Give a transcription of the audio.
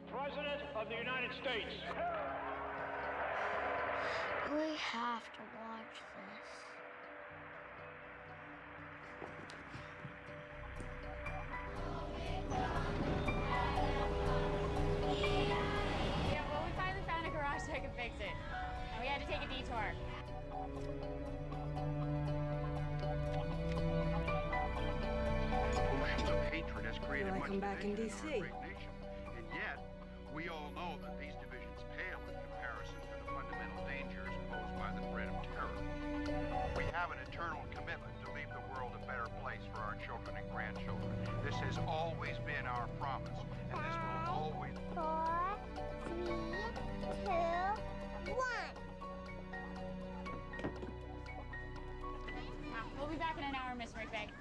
President of the United States. We have to watch this. Yeah, well, we finally found a garage so I could fix it. And we had to take a detour. Oceans of hatred has created Will I much come back in division D.C.? our great nation. And yet, we all know that these divisions pale in comparison to the fundamental dangers posed by the threat of terror. We have an eternal commitment to leave the world a better place for our children and grandchildren. This has always been our promise, and this will always... 4, 3, 2, 1. We'll be back in an hour, Miss McVeigh.